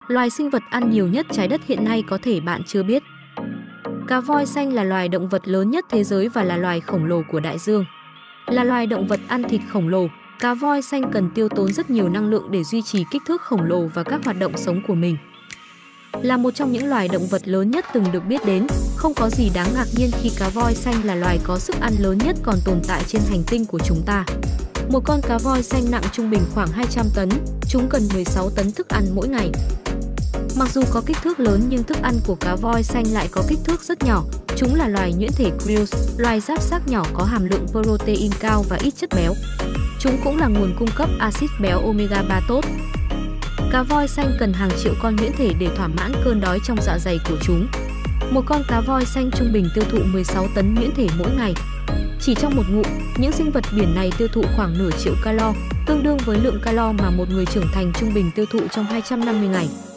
Loài sinh vật ăn nhiều nhất trái đất hiện nay có thể bạn chưa biết. Cá voi xanh là loài động vật lớn nhất thế giới và là loài khổng lồ của đại dương. Là loài động vật ăn thịt khổng lồ, cá voi xanh cần tiêu tốn rất nhiều năng lượng để duy trì kích thước khổng lồ và các hoạt động sống của mình. Là một trong những loài động vật lớn nhất từng được biết đến, không có gì đáng ngạc nhiên khi cá voi xanh là loài có sức ăn lớn nhất còn tồn tại trên hành tinh của chúng ta. Một con cá voi xanh nặng trung bình khoảng 200 tấn, chúng cần 16 tấn thức ăn mỗi ngày. Mặc dù có kích thước lớn nhưng thức ăn của cá voi xanh lại có kích thước rất nhỏ. Chúng là loài nhuyễn thể krill, loài giáp xác nhỏ có hàm lượng protein cao và ít chất béo. Chúng cũng là nguồn cung cấp axit béo omega 3 tốt. Cá voi xanh cần hàng triệu con nhuyễn thể để thỏa mãn cơn đói trong dạ dày của chúng. Một con cá voi xanh trung bình tiêu thụ 16 tấn nhuyễn thể mỗi ngày. Chỉ trong một ngụm, những sinh vật biển này tiêu thụ khoảng nửa triệu calo, tương đương với lượng calo mà một người trưởng thành trung bình tiêu thụ trong 250 ngày.